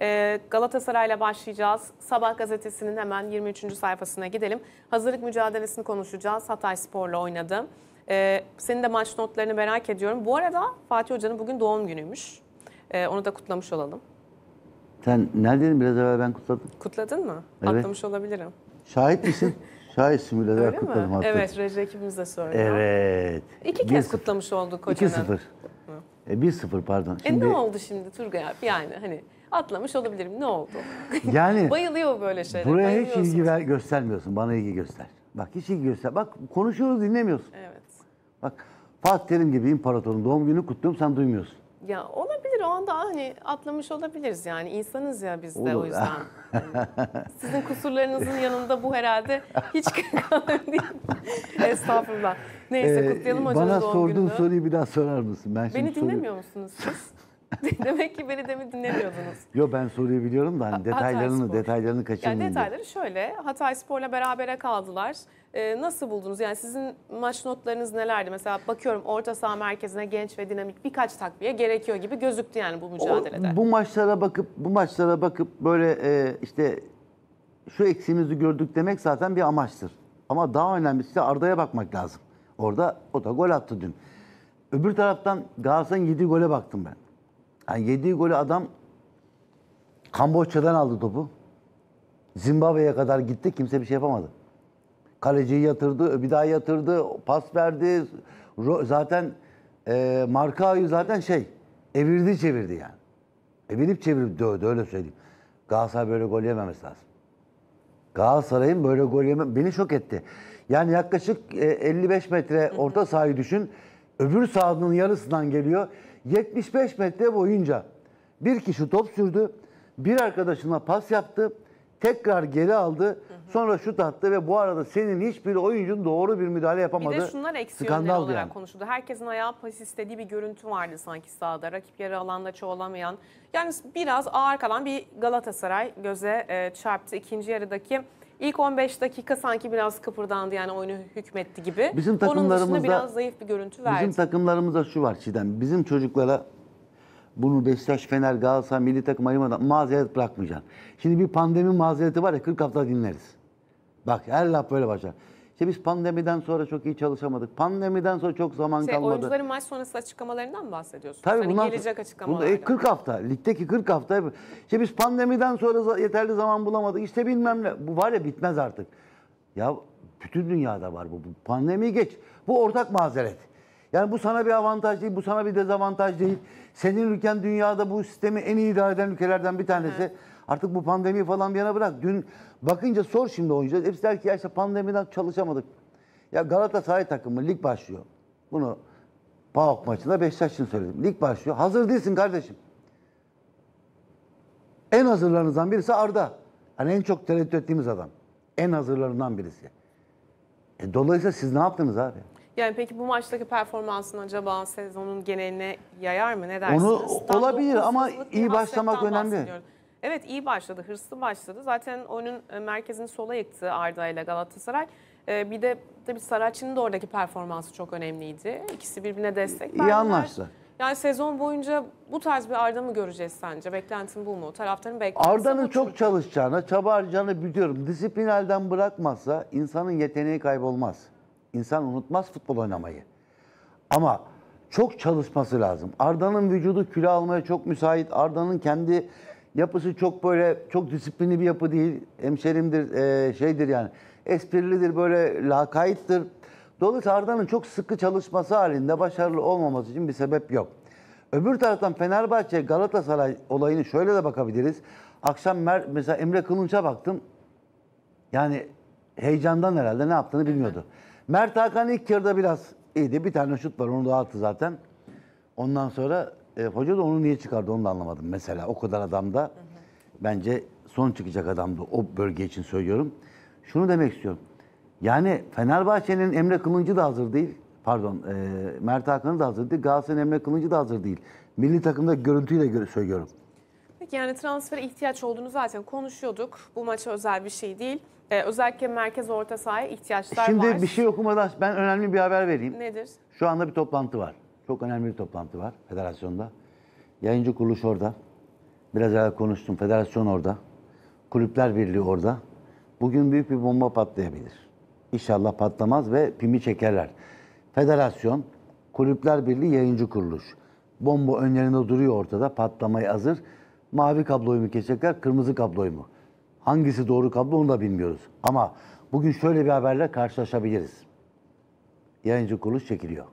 Galatasaray'la başlayacağız. Sabah gazetesinin hemen 23. sayfasına gidelim. Hazırlık mücadelesini konuşacağız. Hatayspor'la oynadı. Senin de maç notlarını merak ediyorum. Bu arada Fatih Hoca'nın bugün doğum günüymüş. Onu da kutlamış olalım. Sen neredeydin? Biraz evvel ben kutladım. Kutladın mı? Evet. Atlamış olabilirim. Şahit misin? Şahitsin, biraz evvel kutladım. Öyle mi? Evet, reji ekibimiz de söylüyor. Evet. 2 kez kutlamış olduk hocanın. 2-0. 1-0 pardon. Şimdi... Ne oldu şimdi Turgay abi? Yani hani atlamış olabilirim. Ne oldu? Yani bayılıyor böyle şeyler. Buraya hiç ilgi göstermiyorsun. Bana ilgi göster. Bak hiç ilgi göster. Bak konuşuyoruz, dinlemiyorsun. Evet. Bak Fatih Terim gibi imparatorun doğum gününü kutluyorum, sen duymuyorsun. Ya olabilir, o anda hani atlamış olabiliriz yani, insanız ya biz de. Olur. O yüzden. Sizin kusurlarınızın yanında bu herhalde hiç kalır değil. Estağfurullah. Neyse kutlayalım hocamın doğum gününü. Bana sorduğun soruyu bir daha sorar mısın? Ben beni dinlemiyor musunuz siz? Demek ki beni demin dinlemiyordunuz. Yok, ben soruyu biliyorum da hani detaylarını kaçırmayayım. Yani detayları şöyle, Hatayspor'la berabere kaldılar. Nasıl buldunuz? Yani sizin maç notlarınız nelerdi? Mesela bakıyorum orta saha merkezine genç ve dinamik birkaç takviye gerekiyor gibi gözüktü yani bu mücadelede. Bu maçlara bakıp böyle işte şu eksiğimizi gördük demek zaten bir amaçtır. Ama daha önemlisi Arda'ya bakmak lazım. Orada o da gol attı dün. Öbür taraftan Galatasaray'ın yediği gole baktım ben. Yani yediği golü adam Kamboçya'dan aldı topu. Zimbabwe'ye kadar gitti, kimse bir şey yapamadı. Kaleciyi yatırdı, bir daha yatırdı, pas verdi. Zaten Markao'yu zaten evirdi çevirdi yani. Evirip çevirip dövdü, öyle söyleyeyim. Galatasaray böyle gol yememesi lazım. Galatasaray'ın böyle gol yememesi beni şok etti. Yani yaklaşık 55 metre orta sahayı düşün. Öbür sahanın yarısından geliyor. 75 metre boyunca bir kişi top sürdü. Bir arkadaşına pas yaptı. Tekrar geri aldı. Sonra şut attı ve bu arada senin hiçbir oyuncun doğru bir müdahale yapamadı. Bir de şunlar eksi yönleri olarak konuşuldu. Herkesin ayağı pas istediği bir görüntü vardı sanki sahada. Rakip yarı alanda çoğalamayan. Yani biraz ağır kalan bir Galatasaray göze çarptı. İkinci yarıdaki ilk 15 dakika sanki biraz kıpırdandı, yani oyunu hükmetti gibi. Bizim onun dışında biraz zayıf bir görüntü verdi. Bizim takımlarımızda şu var Çiğdem. Bizim çocuklara bunu Beşiktaş, Fener, Galatasaray milli takım ayırmadan mazeret bırakmayacaksın. Şimdi bir pandemi mazereti var ya, 40 hafta dinleriz. Bak her laf böyle başlar. İşte biz pandemiden sonra çok iyi çalışamadık. Pandemiden sonra çok zaman kalmadı. Oyuncuların maç sonrası açıklamalarından mı bahsediyorsunuz? Tabii hani gelecek açıklamalardan. 40 hafta, ligdeki 40 hafta. İşte biz pandemiden sonra yeterli zaman bulamadık. İşte bilmem ne. Bu var ya, bitmez artık. Ya bütün dünyada var bu. Pandemiyi geç. Bu ortak mazeret. Yani bu sana bir avantaj değil, bu sana bir dezavantaj değil. Senin ülken dünyada bu sistemi en iyi idare eden ülkelerden bir tanesi. Evet. Artık bu pandemiyi falan bir yana bırak. Dün bakınca sor şimdi oyuncular. Hepsi der ki ya işte pandemiden çalışamadık. Ya Galatasaray takımı lig başlıyor. Bunu PAOK maçında Beşiktaş için söyledim. Lig başlıyor. Hazır değilsin kardeşim. En hazırlarınızdan birisi Arda. Hani en çok tereddüt ettiğimiz adam. En hazırlarından birisi. Dolayısıyla siz ne yaptınız abi? Yani peki bu maçtaki performansın acaba sezonun geneline yayar mı? Ne dersiniz? Olabilir ama iyi başlamak önemli. Evet, iyi başladı, hırslı başladı. Zaten oyunun merkezini sola yıktı Arda ile Galatasaray. Bir de tabii Saracchi'nin de oradaki performansı çok önemliydi. İkisi birbirine destek verdiler. İyi anlaştı. Yani sezon boyunca bu tarz bir Arda mı göreceğiz sence? Beklentin bu mu? Taraftarın beklentisi Arda'nın çok çalışacağını, çaba harcayacağını biliyorum. Disiplin elden bırakmazsa insanın yeteneği kaybolmaz. İnsan unutmaz futbol oynamayı. Ama çok çalışması lazım. Arda'nın vücudu kilo almaya çok müsait. Arda'nın kendi yapısı çok böyle, çok disiplinli bir yapı değil. Hemşerimdir, şeydir yani. Esprilidir, böyle lakayttır. Dolayısıyla Arda'nın çok sıkı çalışması halinde başarılı olmaması için bir sebep yok. Öbür taraftan Fenerbahçe Galatasaray olayını şöyle de bakabiliriz. Akşam mesela Emre Kılınç'a baktım. Yani heyecandan herhalde ne yaptığını bilmiyordu. Mert Hakan ilk yarıda biraz iyiydi. Bir tane şut var, onu da attı zaten. Ondan sonra hoca da onu niye çıkardı onu da anlamadım mesela. O kadar adamda bence son çıkacak adamdı. O bölge için söylüyorum. Şunu demek istiyorum. Yani Fenerbahçe'nin Emre Kılınç'ı da hazır değil. Pardon, Mert Hakan'ı da hazır değil. Galatasaray'ın Emre Kılınç'ı da hazır değil. Milli takımda görüntüyle göre söylüyorum. Peki yani transfere ihtiyaç olduğunu zaten konuşuyorduk. Bu maça özel bir şey değil. Özellikle merkez orta sahaya ihtiyaçlar var. Şimdi bir şey okumadan ben önemli bir haber vereyim. Nedir? Şu anda bir toplantı var. Çok önemli bir toplantı var federasyonda. Yayıncı kuruluş orada. Biraz evvel konuştum. Federasyon orada. Kulüpler Birliği orada. Bugün büyük bir bomba patlayabilir. İnşallah patlamaz ve pimi çekerler. Federasyon, Kulüpler Birliği, Yayıncı Kuruluş. Bomba önlerinde duruyor ortada. Patlamaya hazır. Mavi kabloyu mu kesecekler, kırmızı kabloyu mu? Hangisi doğru kablo onu da bilmiyoruz. Ama bugün şöyle bir haberle karşılaşabiliriz. Yayıncı Kuruluş çekiliyor.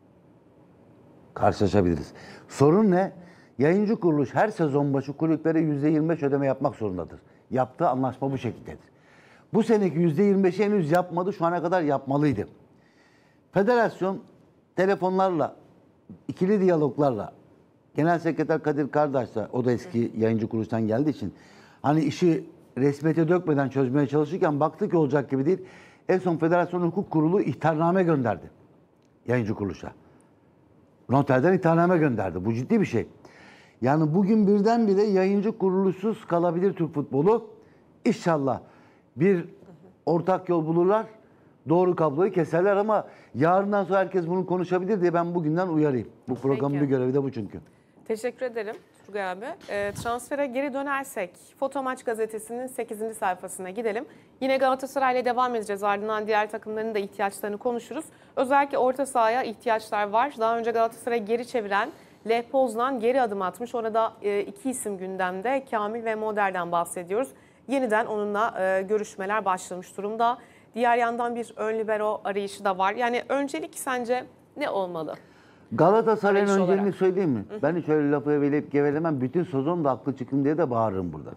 Karşılaşabiliriz. Sorun ne? Yayıncı kuruluş her sezon başı kulüplere %25 ödeme yapmak zorundadır. Yaptığı anlaşma bu şekildedir. Bu seneki %25'i henüz yapmadı, şu ana kadar yapmalıydı. Federasyon telefonlarla, ikili diyaloglarla, Genel Sekreter Kadir Kardeş'le, o da eski yayıncı kuruluştan geldiği için, hani işi resmiyete dökmeden çözmeye çalışırken baktı ki olacak gibi değil. En son Federasyon Hukuk Kurulu ihtarname gönderdi yayıncı kuruluşa. Noterden ihtarname gönderdi. Bu ciddi bir şey. Yani bugün birdenbire yayıncı kuruluşsuz kalabilir Türk futbolu. İnşallah bir ortak yol bulurlar. Doğru kabloyu keserler ama yarından sonra herkes bunu konuşabilir diye ben bugünden uyarayım. Bu programın Peki. bir görevi de bu çünkü. Teşekkür ederim Turgay abi. Transfere geri dönersek Foto Maç gazetesinin 8. sayfasına gidelim. Yine Galatasaray'la devam edeceğiz. Ardından diğer takımların da ihtiyaçlarını konuşuruz. Özellikle orta sahaya ihtiyaçlar var. Daha önce Galatasaray'ı geri çeviren Lech Poznan geri adım atmış. Orada iki isim gündemde, Kamil ve Moder'den bahsediyoruz. Yeniden onunla görüşmeler başlamış durumda. Diğer yandan bir ön libero arayışı da var. Yani öncelik sence ne olmalı? Galatasaray'ın Arayış önceliğini olarak. söyleyeyim mi? Ben hiç öyle lafı eveleyip gevelemem. Bütün sezon da haklı çıkın diye de bağırırım burada.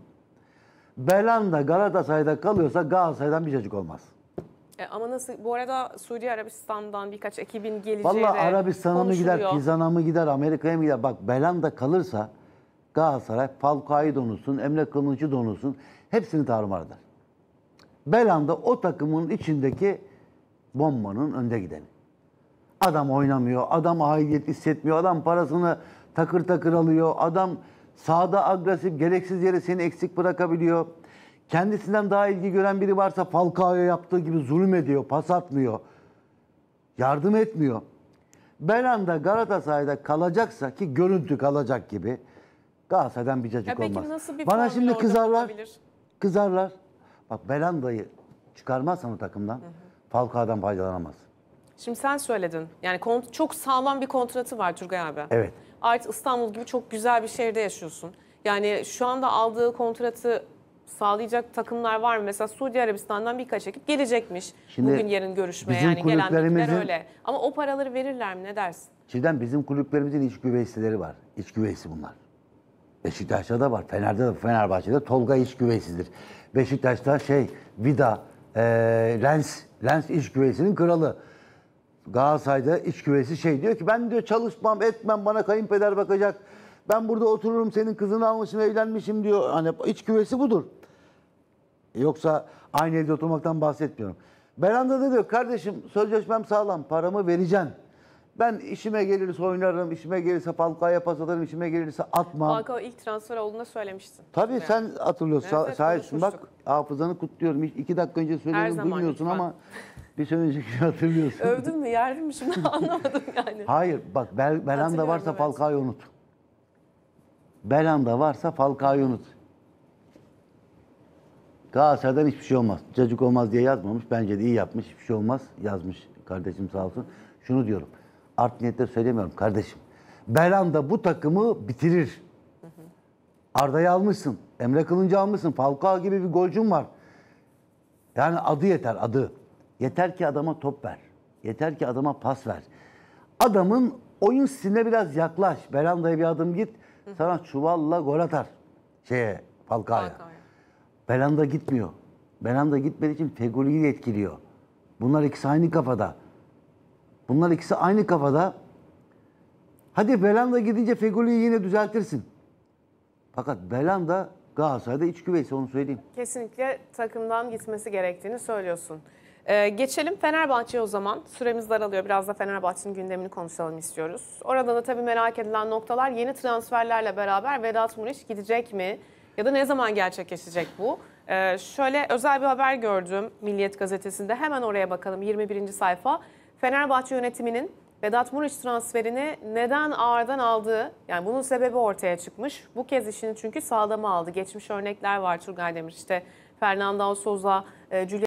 Belanda Galatasaray'da kalıyorsa Galatasaray'dan bir cacık olmaz. Ama nasıl? Bu arada Suudi Arabistan'dan birkaç ekibin geleceği Vallahi de Arabistan'a mı gider, konuşuluyor. Pizan'a mı gider, Amerika'ya mı gider? Bak Belanda kalırsa Galatasaray Falcao'yu donursun, Emre Kılınç'ı donursun. Hepsini tarumar eder. Belanda o takımın içindeki bombanın önde gideni. Adam oynamıyor, adam aidiyet hissetmiyor, adam parasını takır takır alıyor, adam sahada agresif, gereksiz yere seni eksik bırakabiliyor. Kendisinden daha ilgi gören biri varsa Falcao'ya yaptığı gibi zulüm ediyor, pas atmıyor, yardım etmiyor. Belanda Galatasaray'da kalacaksa ki görüntü kalacak gibi Galatasaray'dan bir cacık Peki olmaz. nasıl bir Bana formül şimdi orada kızarlar, bulunabilir? kızarlar. Bak Belanda'yı çıkarmazsan o takımdan Falcao'dan faydalanamaz. Şimdi sen söyledin. Yani çok sağlam bir kontratı var Turgay abi. Evet. Artı İstanbul gibi çok güzel bir şehirde yaşıyorsun. Yani şu anda aldığı kontratı sağlayacak takımlar var mı? Mesela Suudi Arabistan'dan birkaç ekip gelecekmiş. Şimdi Bugün yarın görüşmeye bizim yani gelen bilgiler kulüplerimizin- öyle. Ama o paraları verirler mi? Ne dersin? Çiğdem bizim kulüplerimizin iç güveysileri var. İç güveysi bunlar. Beşiktaş'ta da var. Fener'de de, Fenerbahçe'de Tolga iç güveysidir. Beşiktaş'ta Vida, Lens iç güveysinin kralı. Galatasaray'da iç güveysi diyor ki ben diyor çalışmam etmem bana kayınpeder bakacak. Ben burada otururum senin kızını almışım evlenmişim diyor. Hani iç güveysi budur. Yoksa aynı evde oturmaktan bahsetmiyorum. Belanda da diyor kardeşim sözleşmem sağlam paramı vereceğim. Ben işime gelirse oynarım, işime gelirse Falcao'ya pas atarım, işime gelirse atmam. Falcao ilk transfer olduğunda söylemiştin. Tabii Yani. sen hatırlıyorsun. Evet, Şahitsin bak konuşmuştuk. hafızanı kutluyorum. 2 dakika önce Her söylediğimi zaman duymuyorsun lütfen. ama bir sene önceki hatırlıyorsun. Övdün mü, yerdin mi? Şimdi anlamadım yani. Hayır bak Belanda Hatırlıyorum, varsa evet. Falcao'yu unut. Belanda varsa Falcao'yu unut. Galatasaray'dan hiçbir şey olmaz. Cacık olmaz diye yazmamış. Bence de iyi yapmış. Hiçbir şey olmaz yazmış kardeşim sağ olsun. Şunu diyorum. Art niyetle söylemiyorum kardeşim. Belanda bu takımı bitirir. Arda'yı almışsın. Emre Kılınç'ı almışsın. Falcao gibi bir golcün var. Yani adı yeter adı. Yeter ki adama top ver. Yeter ki adama pas ver. Adamın oyun stiline biraz yaklaş. Belanda'ya bir adım git. Sana çuvalla gol atar. Falcao'ya. Falcao'ya. Belanda gitmiyor. Belanda gitmediği için Fegoli'yi de etkiliyor. Bunlar ikisi aynı kafada. Bunlar ikisi aynı kafada. Hadi Belanda gidince Fegoli'yi yine düzeltirsin. Fakat Belanda Galatasaray'da iç güveysi onu söyleyeyim. Kesinlikle takımdan gitmesi gerektiğini söylüyorsun. Geçelim Fenerbahçe'ye o zaman. Süremiz daralıyor. Biraz da Fenerbahçe'nin gündemini konuşalım istiyoruz. Orada da tabii merak edilen noktalar yeni transferlerle beraber Vedat Muriç gidecek mi? Ya da ne zaman gerçekleşecek bu? Şöyle özel bir haber gördüm Milliyet Gazetesi'nde. Hemen oraya bakalım 21. sayfa. Fenerbahçe yönetiminin Vedat Muriç transferini neden ağırdan aldığı, yani bunun sebebi ortaya çıkmış. Bu kez işini çünkü sağlama aldı. Geçmiş örnekler var Turgay Demir. İşte Fernando Sousa, Julian